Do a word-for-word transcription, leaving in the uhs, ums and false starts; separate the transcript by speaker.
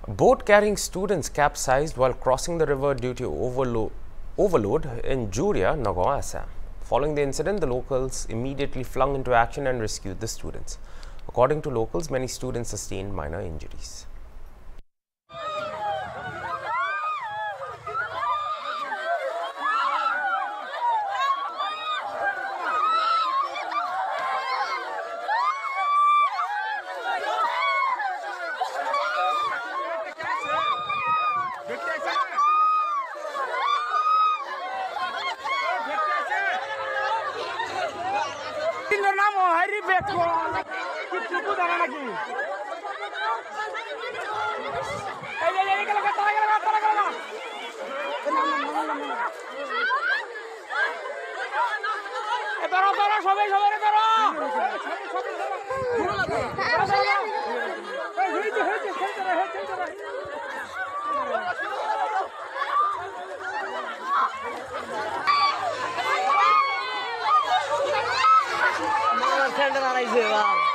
Speaker 1: A boat carrying students capsized while crossing the river due to overlo overload in Juria, Nagaon, Assam. Following the incident, the locals immediately flung into action and rescued the students. According to locals, many students sustained minor injuries.
Speaker 2: नाम हरी बेटको किछु दाना नाকি এই এই এই গেল তালা গেল তালা গেল এ ধরো ধরো সবাই সবাই ধরো এই হইছে হইছে খেলতে রে খেলতে রে খেলতে না রাইছে বা